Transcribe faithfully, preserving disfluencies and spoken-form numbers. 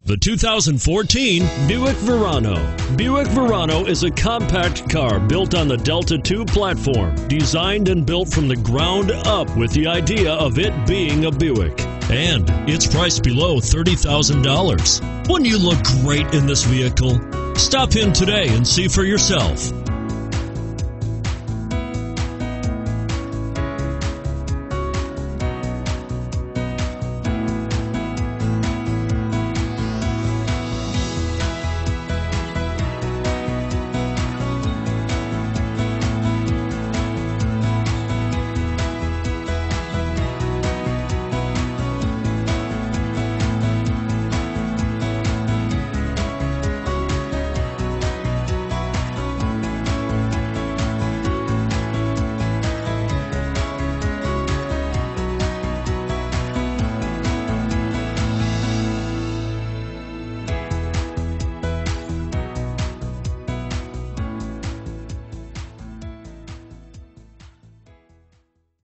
The two thousand fourteen Buick Verano. Buick Verano is a compact car built on the Delta two platform, designed and built from the ground up with the idea of it being a Buick. And it's priced below thirty thousand dollars. Wouldn't you look great in this vehicle? Stop in today and see for yourself.